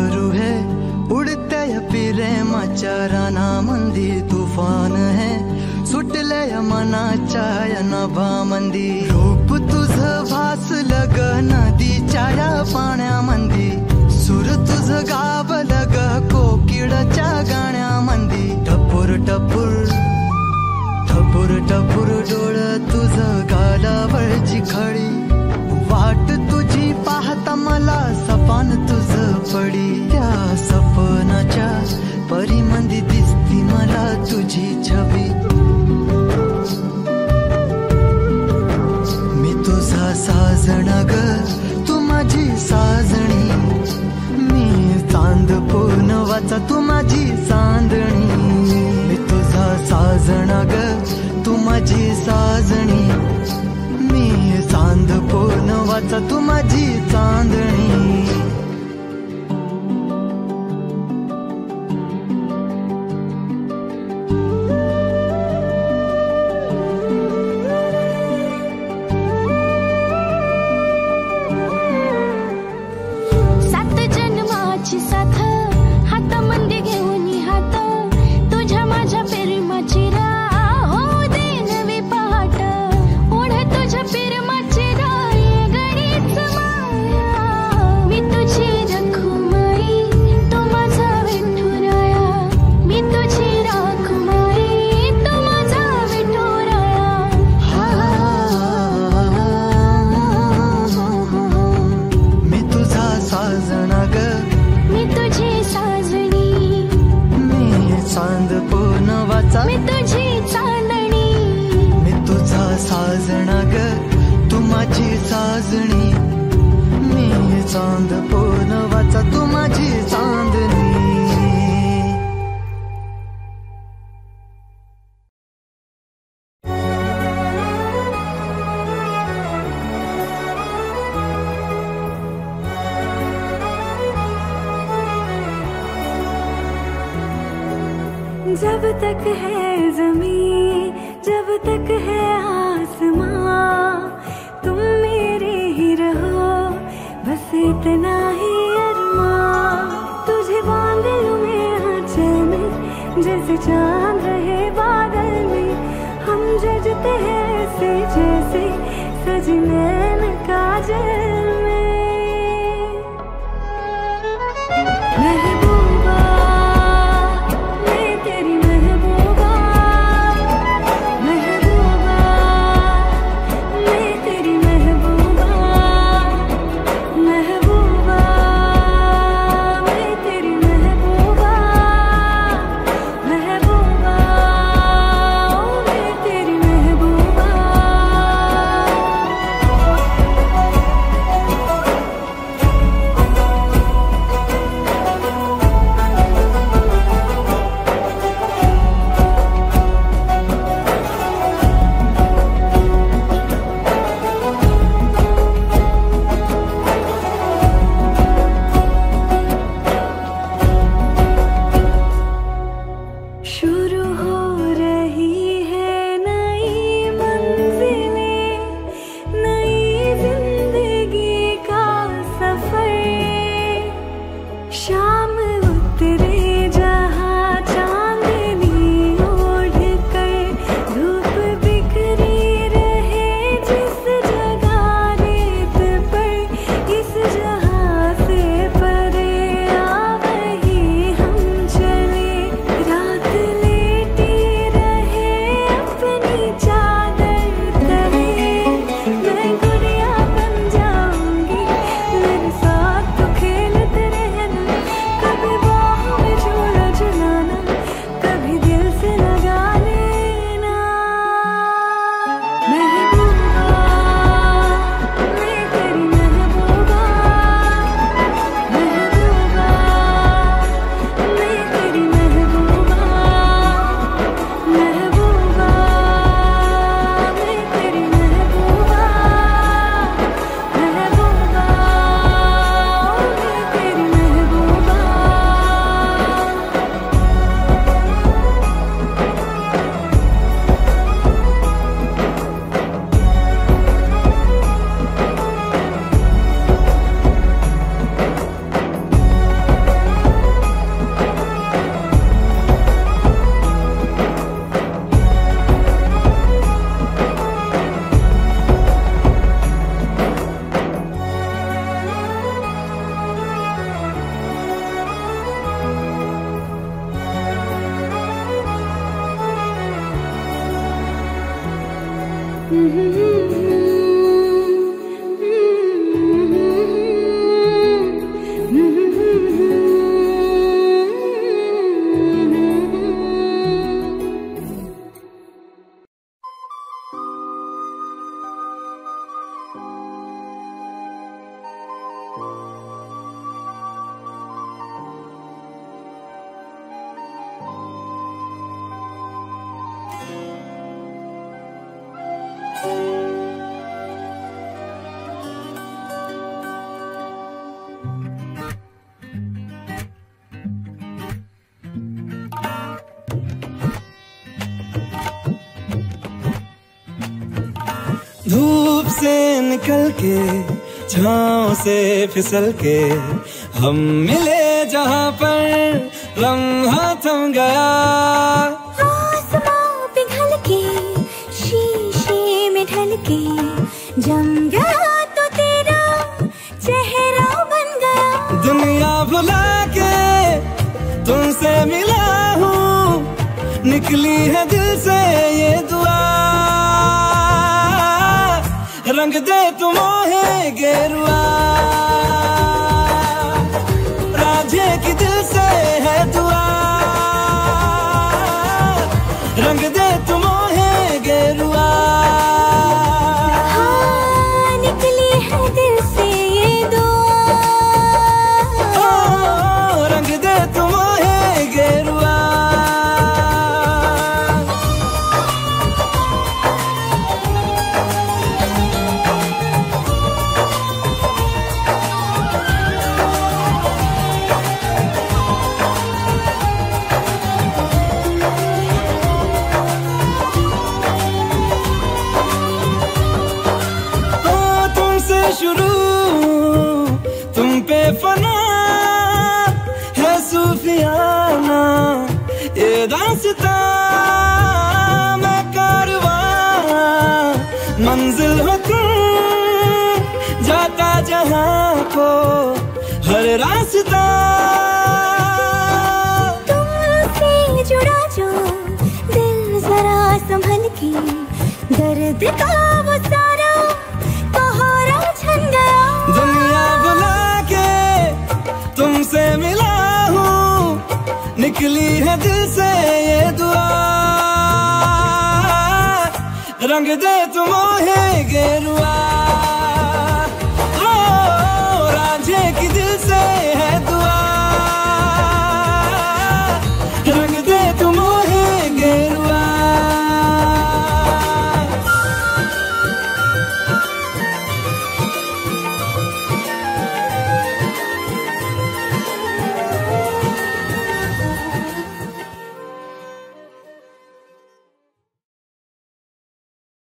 घाबरू है उडते प्रेमाच्या रानामंदी तुफान है सुटलंय मनाच्या या नभामंदी रूप तुझं भासलं ग नदीच्या या पाण्यामंदी सुर तुझं गावलं ग कोकिळच्या गाण्यामंदी टपूर टपूर टपूर टपूर डोळ तुझं गालावरची खळी वाट तुझी पाहता मला सपान तुझं पडी त्या सपनाच्या परीमंदी दिसती मला तुझी छबी मी तुझा साजण ग तू माझी साजणी मी चांद पूर्णवाचा तू माझी चांदणी मी तुझा साजण ग तू माझी साजणी मी चांद पूर्णवाचा तू माझी चांदणी मी तुझी चांदणी मी तुझा साजना ग तू माझी साजणी मी चांद पूर्णवाचा तू माझी चांदणी जब तक है ज़मीं जब तक है आसमां तुम मेरे ही रहो बस इतना ही अरमां तुझे बांध लूं मैं आंचल में जैसे चांद रहे बादल में हम जजते हैं ऐसे जैसे सजी नैन काजल में महबूबा धूप से निकल के छाँव से फिसल के हम मिले जहाँ पर लम्हा थम गया। आसमां पिघल के शीशे में ढल के जम गया तो तेरा चेहरा बन गया। दुनिया भुला के तुमसे मिला हूँ, निकली है दिल से ये दुआ। रंग दे तुम मोहे गेरुआ, राधे की दिल से है दुआ। रंग दे तुम मोहे गेरुआ, हाँ निकली है दिल से ये दुआ। ओ, रंग दे तुम मोहे गेरुआ। शुरू तुम पे फना है सूफियाना ये दास्तां, मैं कारवां मंजिल हो तुम, जाता जहां को हर रास्ता। तुमसे जुड़ा जो दिल जरा संभल के, दर्द का वो सारा दुनिया बुला के तुमसे मिला हूँ, निकली है दिल से ये दुआ। रंग दे तुम मोहे गेरुआ।